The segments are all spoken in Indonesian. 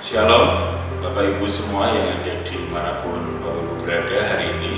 Shalom Bapak Ibu semua yang ada di manapun Bapak Ibu berada hari ini.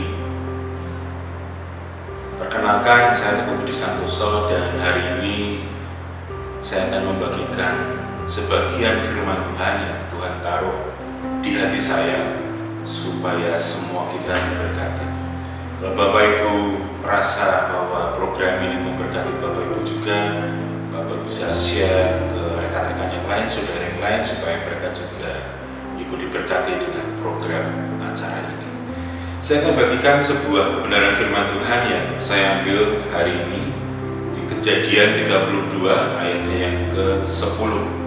Perkenalkan, saya Teguh Budi Santoso dan hari ini saya akan membagikan sebagian firman Tuhan yang Tuhan taruh di hati saya supaya semua kita diberkati. Kalau Bapak Ibu merasa bahwa program ini memberkati Bapak Ibu juga, Bapak bisa share ke rekan-rekan yang lain, saudara yang lain, supaya mereka juga ikut diberkati dengan program acara ini. Saya akan bagikan sebuah kebenaran firman Tuhan yang saya ambil hari ini di Kejadian 32 ayatnya yang ke-10.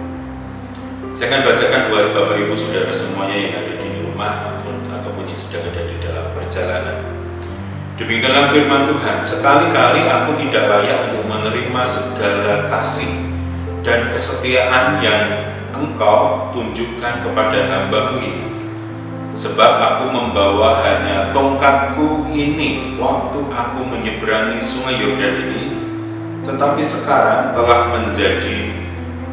Saya akan bacakan buat Bapak Ibu saudara semuanya yang ada di rumah ataupun yang sedang ada di dalam perjalanan. Demikianlah firman Tuhan, sekali-kali aku tidak layak untuk menerima segala kasih dan kesetiaan yang Engkau tunjukkan kepada hamba-Mu ini. Sebab aku membawa hanya tongkatku ini waktu aku menyeberangi sungai Yordan ini, tetapi sekarang telah menjadi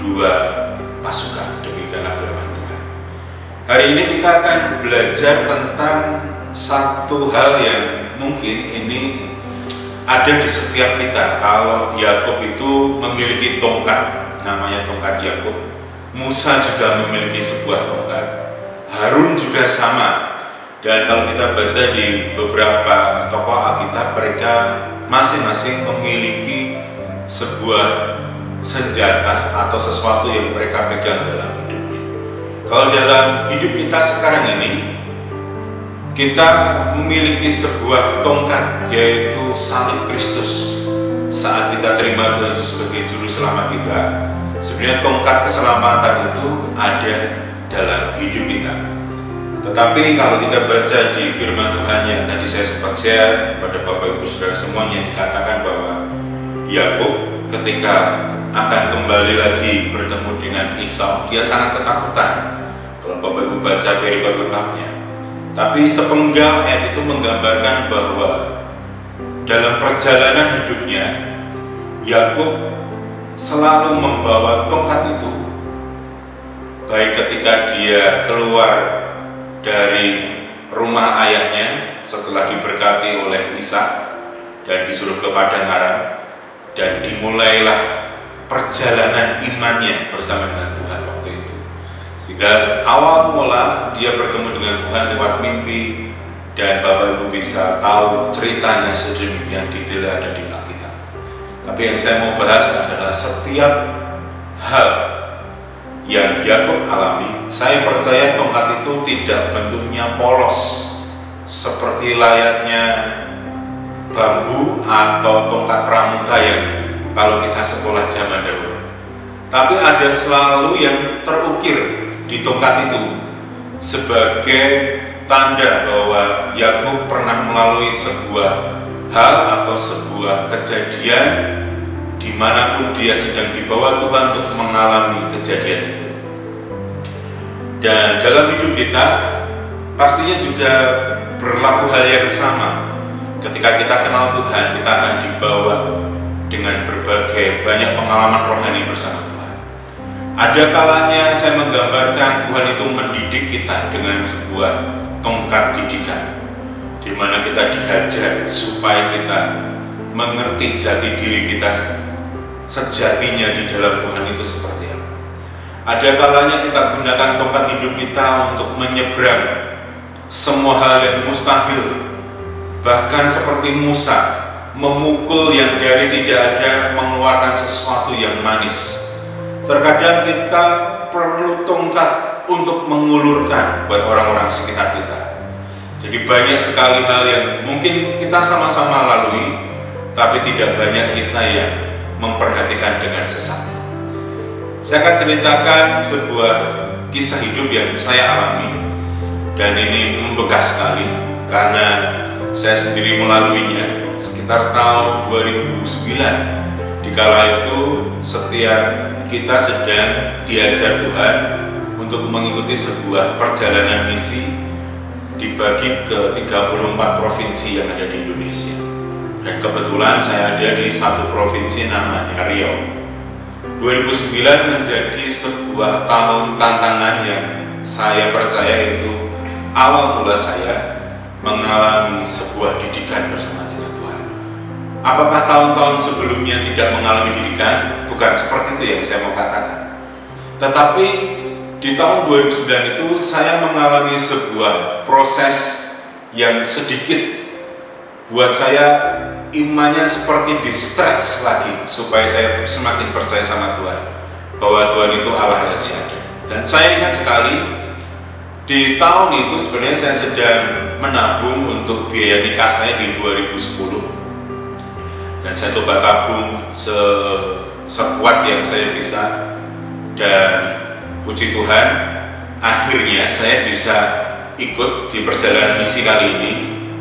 2 pasukan. Demikianlah firman Tuhan. Hari ini kita akan belajar tentang satu hal yang mungkin ini ada di setiap kita. Kalau Yakub itu memiliki tongkat, namanya tongkat Yakub. Musa juga memiliki sebuah tongkat. Harun juga sama. Dan kalau kita baca di beberapa tokoh Alkitab, mereka masing-masing memiliki sebuah senjata atau sesuatu yang mereka pegang dalam hidupnya. Kalau dalam hidup kita sekarang ini, kita memiliki sebuah tongkat, yaitu salib Kristus. Saat kita terima Tuhan Yesus sebagai Juru Selamat kita, sebenarnya tongkat keselamatan itu ada dalam hidup kita. Tetapi kalau kita baca di firman Tuhan yang tadi saya sempat share pada Bapak Ibu Saudara semuanya, dikatakan bahwa Yakub ketika akan kembali lagi bertemu dengan Esau, dia sangat ketakutan. Kalau Bapak Ibu baca perikop lengkapnya. Tapi sepenggal ayat itu menggambarkan bahwa dalam perjalanan hidupnya Yakub selalu membawa tongkat itu, baik ketika dia keluar dari rumah ayahnya setelah diberkati oleh Ishak dan disuruh ke padang Aram, dan dimulailah perjalanan imannya bersama dengan Tuhan waktu itu. Sehingga awal mula dia bertemu dengan Tuhan lewat mimpi, dan Bapak Ibu bisa tahu ceritanya sedemikian detail ada di Alkitab. Tapi yang saya mau bahas adalah setiap hal yang Yakub alami. Saya percaya tongkat itu tidak bentuknya polos seperti layaknya bambu atau tongkat pramuka yang kalau kita sekolah zaman dahulu. Tapi ada selalu yang terukir di tongkat itu sebagai tanda bahwa Yakub pernah melalui sebuah hal atau sebuah kejadian dimanapun dia sedang dibawa Tuhan untuk mengalami kejadian itu. Dan dalam hidup kita pastinya juga berlaku hal yang sama. Ketika kita kenal Tuhan, kita akan dibawa dengan berbagai banyak pengalaman rohani bersama Tuhan. Ada kalanya saya menggambarkan Tuhan itu mendidik kita dengan sebuah tongkat didikan, di mana kita dihajar supaya kita mengerti jati diri kita sejatinya di dalam Tuhan itu seperti apa. Ada kalanya kita gunakan tongkat hidup kita untuk menyeberang semua hal yang mustahil, bahkan seperti Musa memukul yang dari tidak ada, mengeluarkan sesuatu yang manis. Terkadang kita perlu tongkat untuk mengulurkan buat orang-orang sekitar kita. Jadi banyak sekali hal yang mungkin kita sama-sama lalui, tapi tidak banyak kita yang memperhatikan dengan sesama. Saya akan ceritakan sebuah kisah hidup yang saya alami, dan ini membekas sekali karena saya sendiri melaluinya sekitar tahun 2009. Di kala itu setiap kita sedang diajar Tuhan untuk mengikuti sebuah perjalanan misi dibagi ke 34 provinsi yang ada di Indonesia. Dan kebetulan saya ada di satu provinsi namanya Riau. 2009 menjadi sebuah tahun tantangan yang saya percaya itu awal mula saya mengalami sebuah didikan bersama dengan Tuhan. Apakah tahun-tahun sebelumnya tidak mengalami didikan? Bukan seperti itu yang saya mau katakan. Tetapi di tahun 2009 itu saya mengalami sebuah proses yang sedikit buat saya imannya seperti di stretch lagi, supaya saya semakin percaya sama Tuhan bahwa Tuhan itu Allah yang syahdu. Dan saya ingat sekali di tahun itu sebenarnya saya sedang menabung untuk biaya nikah saya di 2010, dan saya coba tabung sekuat yang saya bisa, dan puji Tuhan akhirnya saya bisa ikut di perjalanan misi kali ini.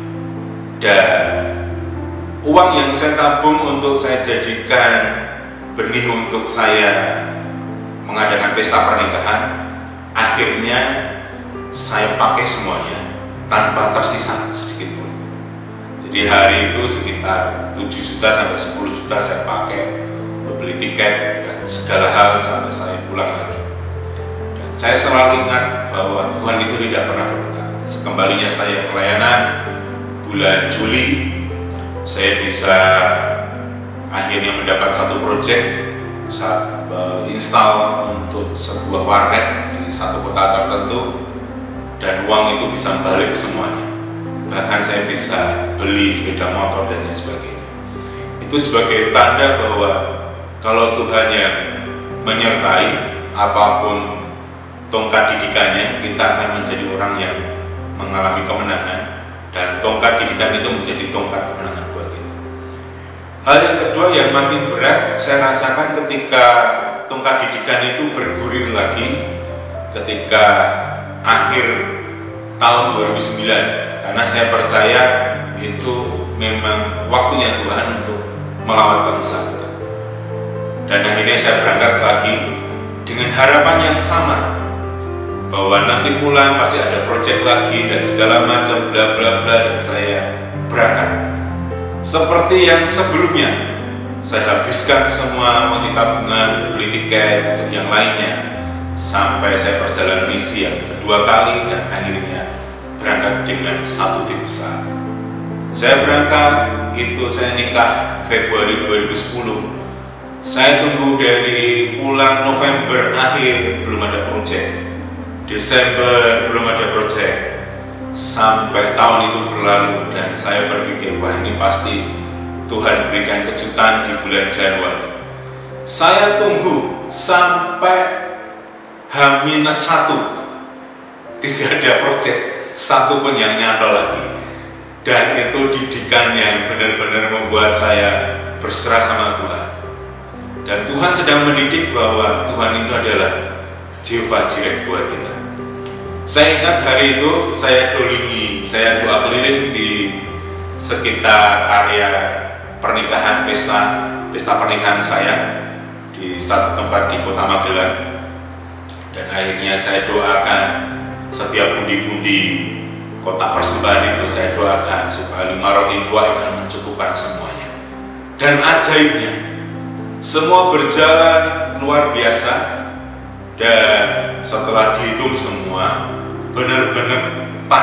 Dan uang yang saya tabung untuk saya jadikan benih untuk saya mengadakan pesta pernikahan, akhirnya saya pakai semuanya tanpa tersisa sedikit pun. Jadi hari itu sekitar 7 juta sampai 10 juta saya pakai untuk beli tiket dan segala hal sampai saya pulang lagi. Dan saya selalu ingat bahwa Tuhan itu tidak pernah berhutang. Sekembalinya saya pelayanan bulan Juli, saya bisa akhirnya mendapat satu proyek install untuk sebuah warnet di satu kota tertentu, dan uang itu bisa balik semuanya. Bahkan saya bisa beli sepeda motor dan lain sebagainya. Itu sebagai tanda bahwa kalau Tuhan yang menyertai apapun tongkat didikannya, kita akan menjadi orang yang mengalami kemenangan. Dan tongkat didikan itu menjadi tongkat kemenangan buat kita. Hal yang kedua yang makin berat saya rasakan ketika tongkat didikan itu bergulir lagi ketika akhir tahun 2009, karena saya percaya itu memang waktunya Tuhan untuk melawan bangsa kita. Dan akhirnya saya berangkat lagi dengan harapan yang sama, bahwa nanti pulang pasti ada proyek lagi dan segala macam bla bla bla, dan saya berangkat. Seperti yang sebelumnya, saya habiskan semua uang tabungan untuk beli tiket untuk yang lainnya, sampai saya perjalanan misi yang kedua kali, dan akhirnya berangkat dengan satu tim besar. Saya berangkat itu, saya nikah Februari 2010. Saya tunggu dari pulang November akhir belum ada proyek. Desember belum ada proyek, sampai tahun itu berlalu, dan saya berpikir, wah ini pasti Tuhan berikan kejutan di bulan Januari. Saya tunggu sampai H-1, tidak ada proyek satu pun yang nyata lagi. Dan itu didikan yang benar-benar membuat saya berserah sama Tuhan. Dan Tuhan sedang mendidik bahwa Tuhan itu adalah Jehovah Jireh buat kita. Saya ingat hari itu saya doa keliling di sekitar area pernikahan, pesta pernikahan saya di satu tempat di Kota Magelang. Dan akhirnya saya doakan setiap pundi-pundi kotak persembahan itu, saya doakan supaya 5 roti 2 akan mencukupkan semuanya. Dan ajaibnya, semua berjalan luar biasa, dan setelah dihitung semua benar-benar pas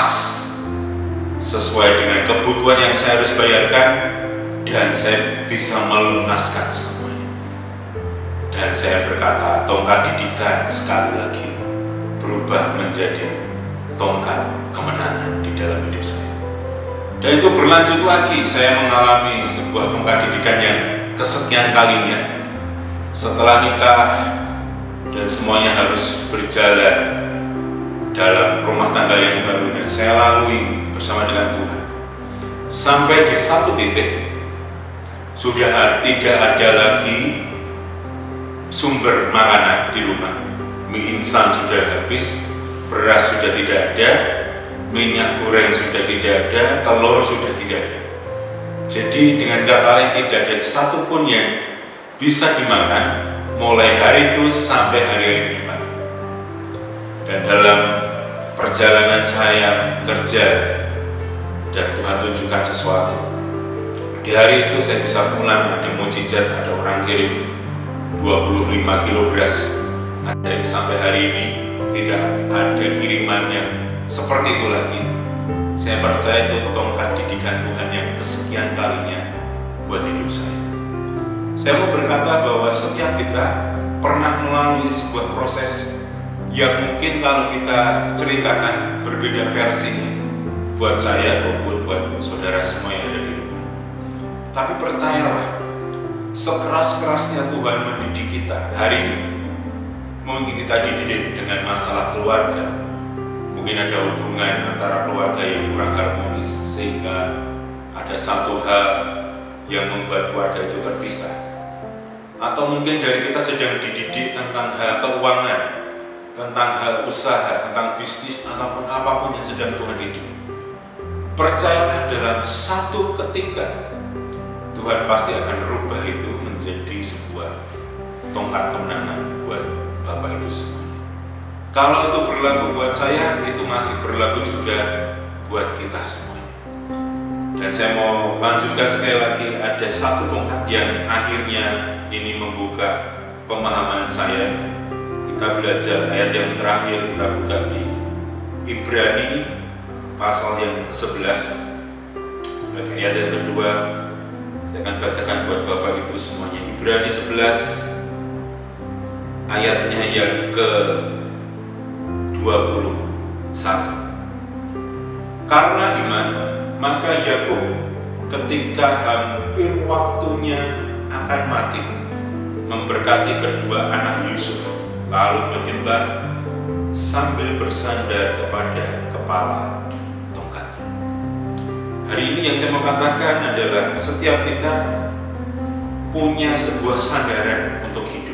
sesuai dengan kebutuhan yang saya harus bayarkan, dan saya bisa melunaskan semuanya. Dan saya berkata, tongkat didikan sekali lagi berubah menjadi tongkat kemenangan di dalam hidup saya. Dan itu berlanjut lagi, saya mengalami sebuah tongkat didikan yang kesekian kalinya setelah nikah, dan semuanya harus berjalan dalam rumah tangga yang baru, dan saya lalui bersama dengan Tuhan sampai di satu titik sudah tidak ada lagi sumber makanan di rumah. Mie instan sudah habis, beras sudah tidak ada, minyak goreng sudah tidak ada, telur sudah tidak ada. Jadi dengan kata lain, tidak ada satupun yang bisa dimakan mulai hari itu sampai hari-hari ke depan. Dan dalam perjalanan saya kerja, dan Tuhan tunjukkan sesuatu. Di hari itu saya bisa pulang, ada mujizat, ada orang kirim 25 kilo beras. Sampai hari ini tidak ada kiriman yang seperti itu lagi. Saya percaya itu tongkat didikan Tuhan yang kesekian kalinya buat hidup saya. Saya mau berkata bahwa setiap kita pernah melalui sebuah proses yang mungkin kalau kita ceritakan berbeda versinya buat saya maupun buat saudara semua yang ada di rumah. Tapi percayalah, sekeras-kerasnya Tuhan mendidik kita hari ini, mungkin kita dididik dengan masalah keluarga, mungkin ada hubungan antara keluarga yang kurang harmonis sehingga ada satu hal yang membuat keluarga itu terpisah, atau mungkin dari kita sedang dididik tentang hal keuangan, tentang hal usaha, tentang bisnis, ataupun apapun yang sedang Tuhan didik. Percayalah, dalam satu ketika Tuhan pasti akan rubah itu menjadi sebuah tongkat kemenangan buat Bapak Ibu semua. Kalau itu berlaku buat saya, itu masih berlaku juga buat kita semua. Dan saya mau lanjutkan sekali lagi, ada satu tongkat yang akhirnya ini membuka pemahaman saya. Kita belajar ayat yang terakhir, kita buka di Ibrani pasal yang ke-11, ayat yang kedua. Saya akan bacakan buat Bapak Ibu semuanya. Ibrani 11 ayatnya yang ke-21. Karena iman, maka Yakub ketika hampir waktunya akan mati memberkati kedua anak Yusuf, lalu menyembah sambil bersandar kepada kepala tongkatnya. Hari ini yang saya mau katakan adalah setiap kita punya sebuah sandaran untuk hidup.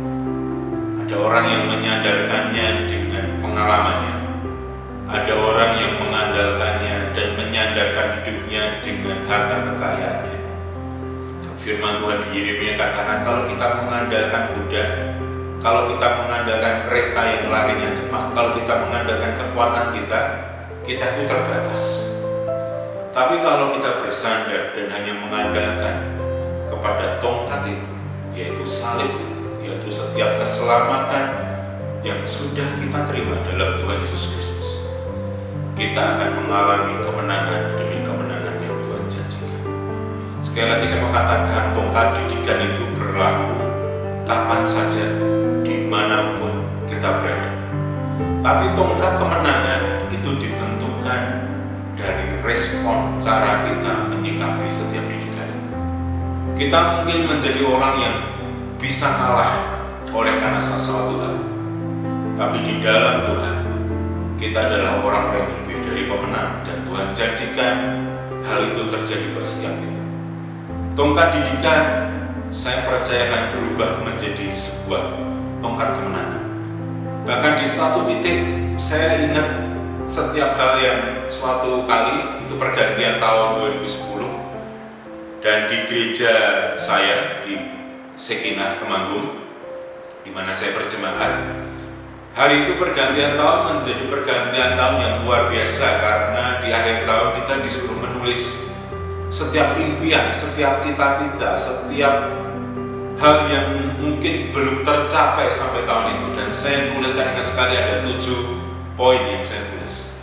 Ada orang yang menyandarkannya dengan pengalamannya, ada orang yang mengandalkannya dan menyandarkan hidupnya dengan harta kekayaannya. Firman Tuhan di Yeremia katakan, kalau kita mengandalkan kuda, kalau kita mengandalkan kereta yang larinya cepat, kalau kita mengandalkan kekuatan kita itu terbatas. Tapi kalau kita bersandar dan hanya mengandalkan kepada tongkat itu, yaitu salib itu, yaitu setiap keselamatan yang sudah kita terima dalam Tuhan Yesus Kristus, kita akan mengalami kemenangan demi kemenangan yang Tuhan janjikan. Sekali lagi saya mau katakan, tongkat didikan itu berlaku kapan saja, dimanapun kita berada. Tapi tongkat kemenangan itu ditentukan dari respon cara kita menyikapi setiap didikan itu. Kita mungkin menjadi orang yang bisa kalah oleh karena sesuatu hal, tapi di dalam Tuhan kita adalah orang yang lebih dari pemenang, dan Tuhan janjikan hal itu terjadi buat setiap kita. Tongkat didikan saya percaya akan berubah menjadi sebuah tongkat kemenangan. Bahkan di satu titik saya ingat setiap hal yang suatu kali itu pergantian tahun 2010, dan di gereja saya di Sekinah Temanggung di mana saya berjemaat, hari itu pergantian tahun menjadi pergantian tahun yang luar biasa, karena di akhir tahun kita disuruh menulis setiap impian, setiap cita-cita, setiap hal yang mungkin belum tercapai sampai tahun itu. Dan saya ingat sekali ada 7 poin yang saya tulis,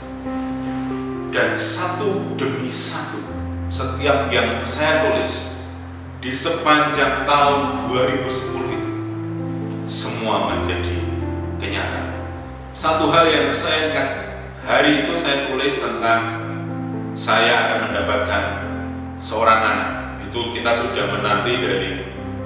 dan satu demi satu setiap yang saya tulis di sepanjang tahun 2010 itu semua menjadi kenyataan. Satu hal yang saya ingat, hari itu saya tulis tentang saya akan mendapatkan seorang anak. Itu kita sudah menanti dari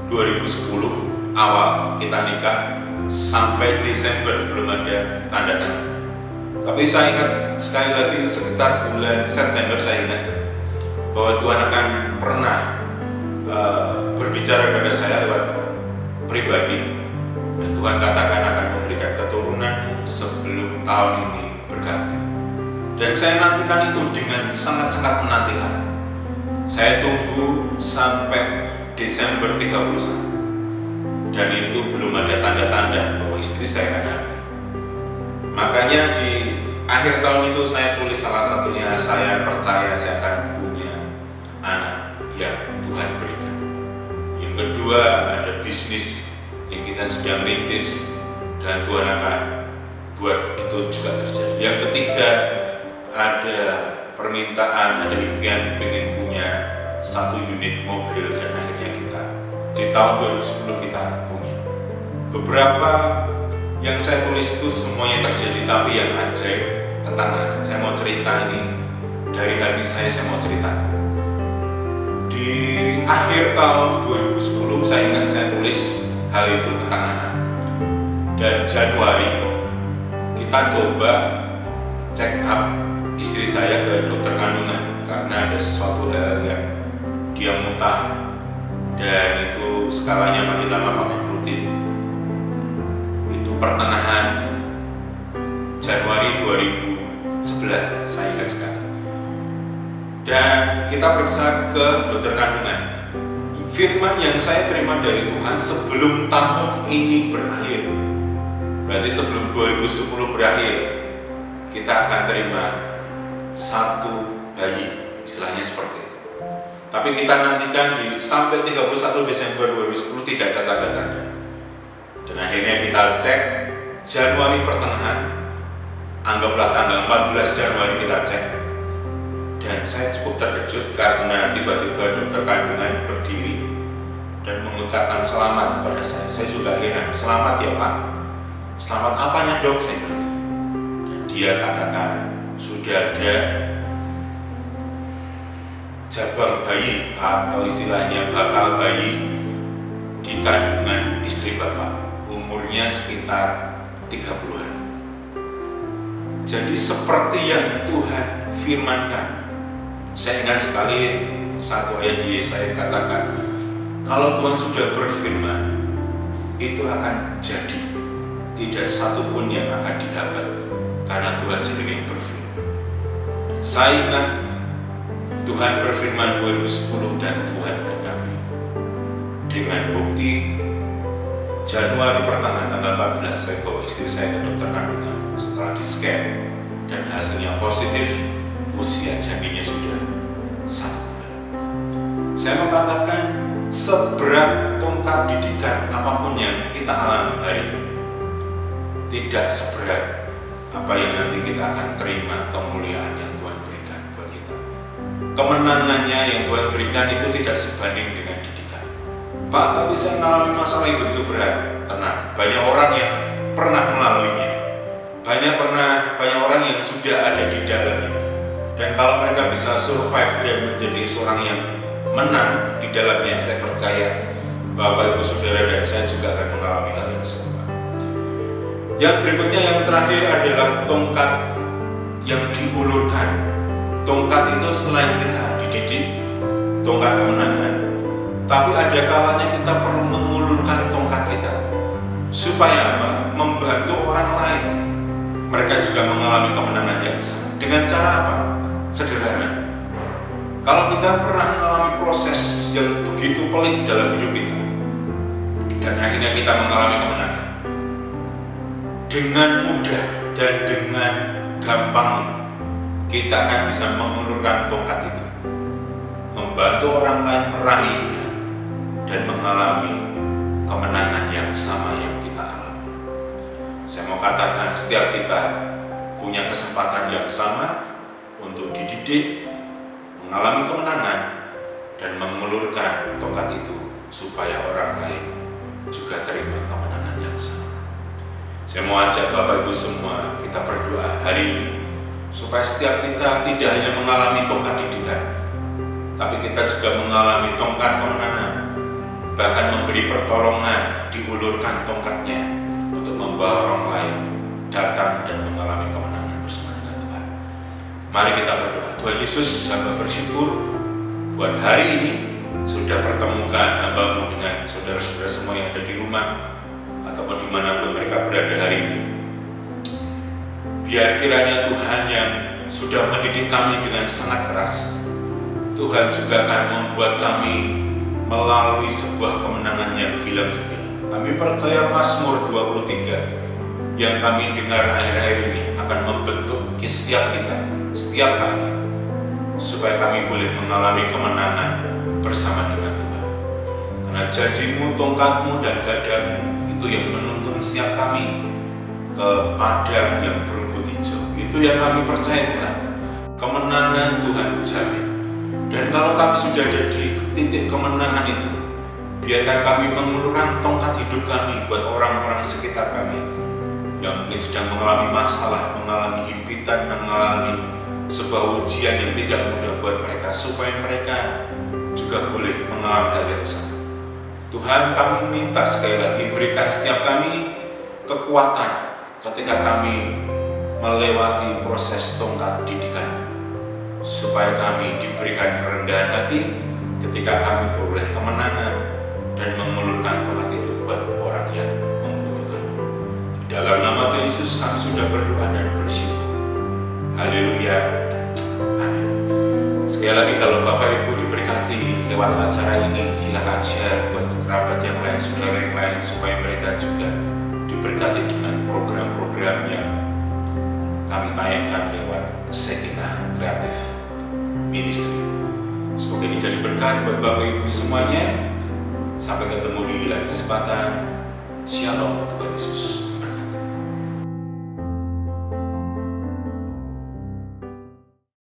2010 awal kita nikah sampai Desember belum ada tanda-tanda. Tapi saya ingat sekali lagi sekitar bulan September saya ingat bahwa Tuhan akan pernah berbicara kepada saya lewat pribadi, dan Tuhan katakan akan memberikan keturunan sebelum tahun ini berganti. Dan saya nantikan itu dengan sangat-sangat menantikan. Saya tunggu sampai Desember 31, dan itu belum ada tanda-tanda bahwa istri saya akan hamil. Makanya di akhir tahun itu saya tulis salah satunya, saya percaya saya akan punya anak yang Tuhan berikan. Yang kedua, ada bisnis yang kita sedang rintis dan Tuhan akan buat itu juga terjadi. Yang ketiga, ada permintaan, ada impian pengen punya 1 unit mobil, dan akhirnya kita di tahun 2010 kita punya. Beberapa yang saya tulis itu semuanya terjadi, tapi yang ajaib tentang anak. Saya mau cerita ini dari hati saya mau ceritakan. Di akhir tahun 2010 saya ingat saya tulis hal itu tentang anak. Dan Januari kita coba check up istri saya ke dokter kandungan karena ada sesuatu hal yang dia muntah, dan itu skalanya makin lama makin rutin. Itu pertengahan Januari 2011, saya ingat sekali. Dan kita periksa ke dokter kandungan. Firman yang saya terima dari Tuhan sebelum tahun ini berakhir, berarti sebelum 2010 berakhir, kita akan terima 1 bayi, istilahnya seperti itu. Tapi kita nantikan sampai 31 Desember 2010 tidak ada tanda-tanda. Dan akhirnya kita cek Januari pertengahan, anggaplah tanggal 14 Januari kita cek. Dan saya cukup terkejut karena tiba-tiba dokter kandungan berdiri dan mengucapkan selamat kepada saya. Saya juga heran, selamat ya Pak? Selamat apanya dok? Saya bilang gitu. Dan dia katakan sudah ada jabang bayi atau istilahnya bakal bayi di kandungan istri Bapak, umurnya sekitar 30-an. Jadi seperti yang Tuhan firmankan. Saya ingat sekali satu ayat di Yesaya katakan, kalau Tuhan sudah berfirman, itu akan jadi. Tidak satu pun yang akan dihambat, karena Tuhan sendiri yang berfirman. Saya ingat Tuhan berfirman 2010 dan Tuhan genapi. Dengan bukti Januari pertengahan tanggal 14 saya bawa istri saya ke dokter kandungan. Setelah di scan dan hasilnya positif, usia janinnya sudah 1 bulan. Saya mau katakan, seberat tongkat didikan apapun yang kita alami hari ini, tidak seberat apa yang nanti kita akan terima kemuliaan yang Tuhan berikan buat kita. Kemenangannya yang Tuhan berikan itu tidak sebanding dengan didikan. Pak, tapi saya mengalami masalah yang begitu berat. Tenang, banyak orang yang pernah melaluinya. Banyak orang yang sudah ada di dalamnya. Dan kalau mereka bisa survive dan menjadi seorang yang menang di dalamnya, saya percaya Bapak Ibu Saudara dan saya juga akan mengalami hal yang serupa. Yang berikutnya, yang terakhir adalah tongkat yang diulurkan. Tongkat itu selain kita dididik, tongkat kemenangan, tapi ada kalanya kita perlu mengulurkan tongkat kita. Supaya apa? Membantu orang lain. Mereka juga mengalami kemenangan yang sama. Dengan cara apa? Sederhana. Kalau kita pernah mengalami proses yang begitu pelik dalam hidup kita, dan akhirnya kita mengalami kemenangan, dengan mudah dan dengan gampangnya kita akan bisa mengulurkan tongkat itu, membantu orang lain meraihnya dan mengalami kemenangan yang sama yang kita alami. Saya mau katakan, setiap kita punya kesempatan yang sama untuk dididik, mengalami kemenangan, dan mengulurkan tongkat itu supaya orang lain juga terima kemenangan yang sama. Saya mau ajak Bapak Ibu semua, kita berdoa hari ini supaya setiap kita tidak hanya mengalami tongkat didikan, tapi kita juga mengalami tongkat kemenangan, bahkan memberi pertolongan, diulurkan tongkatnya untuk membawa orang lain datang dan mengalami kemenangan bersama dengan Tuhan. Mari kita berdoa. Tuhan Yesus, hamba bersyukur buat hari ini sudah pertemukan hamba-Mu dengan saudara-saudara semua yang ada di rumah ataupun dimanapun mereka berada hari ini. Biar kiranya Tuhan yang sudah mendidik kami dengan sangat keras, Tuhan juga akan membuat kami melalui sebuah kemenangan yang gila-gila. Kami percaya Mazmur 23 yang kami dengar akhir-akhir ini akan membentuk setiap kita, setiap kami, supaya kami boleh mengalami kemenangan bersama dengan Tuhan. Karena janji-Mu, tongkat-Mu, dan gadamu itu yang menuntun setiap kami ke padang yang berumput hijau. Itu yang kami percaya Tuhan. Kemenangan Tuhan jamin. Dan kalau kami sudah ada di titik kemenangan itu, biarkan kami mengulurkan tongkat hidup kami buat orang-orang sekitar kami yang mungkin sedang mengalami masalah, mengalami himpitan, mengalami sebuah ujian yang tidak mudah buat mereka, supaya mereka juga boleh mengalami hal yang sama. Tuhan, kami minta sekali lagi berikan setiap kami kekuatan ketika kami melewati proses tongkat didikan, supaya kami diberikan kerendahan hati ketika kami beroleh kemenangan dan mengulurkan tongkat itu buat orang yang membutuhkan. Dalam nama Tuhan Yesus kami sudah berdoa dan bersyukur. Haleluya. Amin. Sekali lagi, kalau Bapak Ibu diberkati lewat acara ini, silakan share buat kerabat yang lain, saudara yang lain, supaya mereka juga diberkati dengan program-program yang kami tayangkan lewat Shekinah Creative Ministry. Semoga ini jadi berkat buat Bapak Ibu semuanya. Sampai ketemu di lain kesempatan. Shalom, Tuhan Yesus.